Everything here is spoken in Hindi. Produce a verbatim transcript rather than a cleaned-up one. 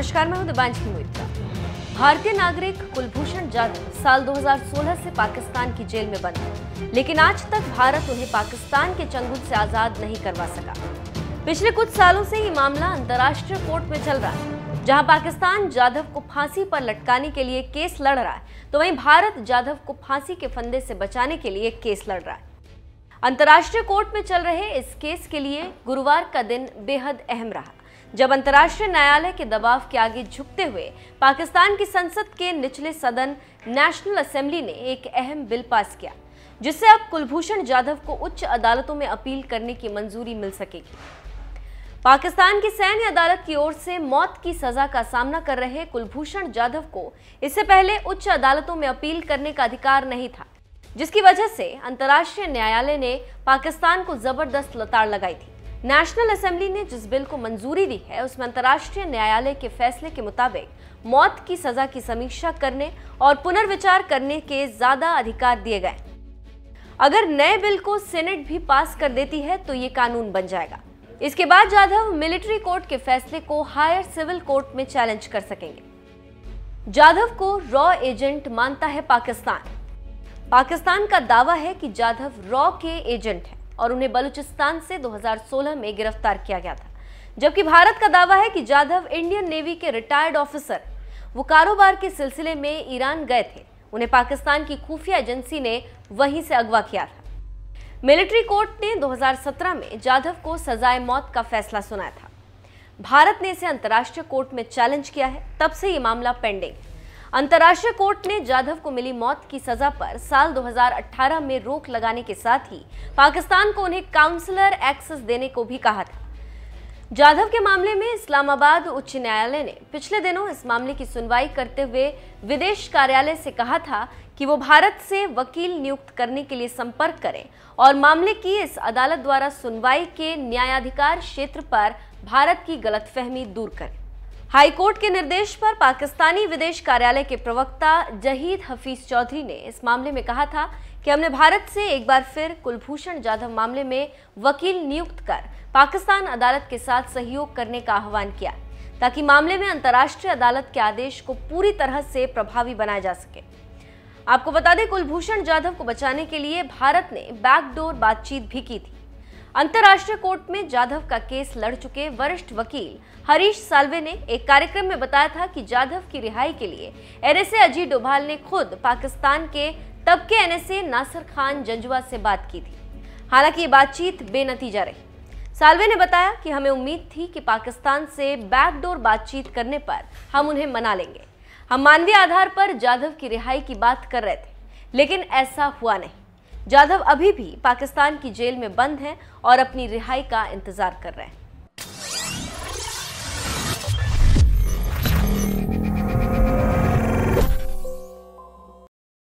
नमस्कार, मैं हूं दिबांशी मोइत्रा। भारतीय नागरिक कुलभूषण जाधव साल दो हज़ार सोलह से पाकिस्तान की जेल में बंद है, लेकिन आज तक भारत उन्हें पाकिस्तान के चंगुल से आजाद नहीं करवा सका। पिछले कुछ सालों से ये मामला अंतर्राष्ट्रीय कोर्ट में चल रहा है, जहां पाकिस्तान जाधव को फांसी पर लटकाने के लिए केस लड़ रहा है, तो वहीं भारत जाधव को फांसी के फंदे से बचाने के लिए केस लड़ रहा है। अंतर्राष्ट्रीय कोर्ट में चल रहे इस केस के लिए गुरुवार का दिन बेहद अहम रहा, जब अंतर्राष्ट्रीय न्यायालय के दबाव के आगे झुकते हुए पाकिस्तान की संसद के निचले सदन नेशनल असेंबली ने एक अहम बिल पास किया, जिससे अब कुलभूषण जाधव को उच्च अदालतों में अपील करने की मंजूरी मिल सकेगी। पाकिस्तान की सैन्य अदालत की ओर से मौत की सजा का सामना कर रहे कुलभूषण जाधव को इससे पहले उच्च अदालतों में अपील करने का अधिकार नहीं था, जिसकी वजह से अंतर्राष्ट्रीय न्यायालय ने पाकिस्तान को जबरदस्त लताड़ लगाई थी। नेशनल असेंबली ने जिस बिल को मंजूरी दी है, उसमें अंतर्राष्ट्रीय न्यायालय के फैसले के मुताबिक मौत की सजा की समीक्षा करने और पुनर्विचार करने के ज्यादा अधिकार दिए गए। अगर नए बिल को सीनेट भी पास कर देती है तो ये कानून बन जाएगा। इसके बाद जाधव मिलिट्री कोर्ट के फैसले को हायर सिविल कोर्ट में चैलेंज कर सकेंगे। जाधव को रॉ एजेंट मानता है पाकिस्तान। पाकिस्तान का दावा है कि जाधव रॉ के एजेंट हैं और उन्हें बलूचिस्तान से दो हज़ार सोलह में गिरफ्तार किया गया था, जबकि भारत का दावा है कि जाधव इंडियन नेवी के रिटायर्ड ऑफिसर, वो कारोबार के सिलसिले में ईरान गए थे। उन्हें पाकिस्तान की खुफिया एजेंसी ने वहीं से अगवा किया था। मिलिट्री कोर्ट ने दो हज़ार सत्रह में जाधव को सजाए मौत का फैसला सुनाया था। भारत ने इसे अंतर्राष्ट्रीय कोर्ट में चैलेंज किया है, तब से ये मामला पेंडिंग है। अंतर्राष्ट्रीय कोर्ट ने जाधव को मिली मौत की सजा पर साल दो हज़ार अठारह में रोक लगाने के साथ ही पाकिस्तान को उन्हें काउंसलर एक्सेस देने को भी कहा था। जाधव के मामले में इस्लामाबाद उच्च न्यायालय ने पिछले दिनों इस मामले की सुनवाई करते हुए विदेश कार्यालय से कहा था कि वो भारत से वकील नियुक्त करने के लिए संपर्क करें और मामले की इस अदालत द्वारा सुनवाई के न्यायाधिकार क्षेत्र पर भारत की गलतफहमी दूर करें। हाईकोर्ट के निर्देश पर पाकिस्तानी विदेश कार्यालय के प्रवक्ता जहीद हफीज चौधरी ने इस मामले में कहा था कि हमने भारत से एक बार फिर कुलभूषण जाधव मामले में वकील नियुक्त कर पाकिस्तान अदालत के साथ सहयोग करने का आह्वान किया, ताकि मामले में अंतर्राष्ट्रीय अदालत के आदेश को पूरी तरह से प्रभावी बनाया जा सके। आपको बता दें, कुलभूषण जाधव को बचाने के लिए भारत ने बैकडोर बातचीत भी की थी। अंतर्राष्ट्रीय कोर्ट में जाधव का केस लड़ चुके वरिष्ठ वकील हरीश साल्वे ने एक कार्यक्रम में बताया था कि जाधव की रिहाई के लिए एनएसए अजीत डोभाल ने खुद पाकिस्तान के तब के एनएसए नासिर खान जंजुआ से बात की थी। हालांकि ये बातचीत बेनतीजा रही। साल्वे ने बताया कि हमें उम्मीद थी कि पाकिस्तान से बैकडोर बातचीत करने पर हम उन्हें मना लेंगे। हम मानवीय आधार पर जाधव की रिहाई की बात कर रहे थे, लेकिन ऐसा हुआ नहीं। जाधव अभी भी पाकिस्तान की जेल में बंद हैं और अपनी रिहाई का इंतजार कर रहे हैं।